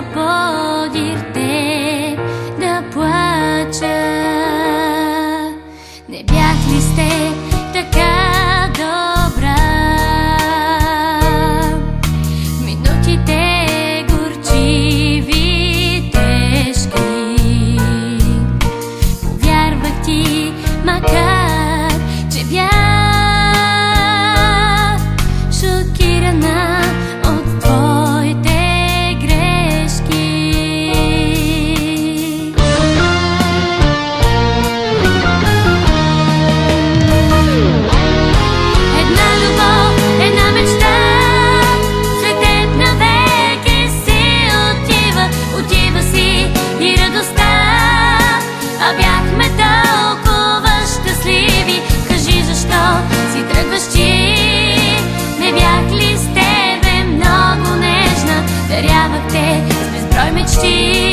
подир те да плача. Не бях ли сте така добра? Минутите горчиви, тежки, повярвах ти, макар че бях шокирана от твоите грешки. Една любов, една мечта, след теб навеки си отива, отива си и радостта, а бяхме толкова щастливи. Кажи защо си тръгваш ти? Не бях ли с тебе много нежна? Дарявах те с безброй мечти.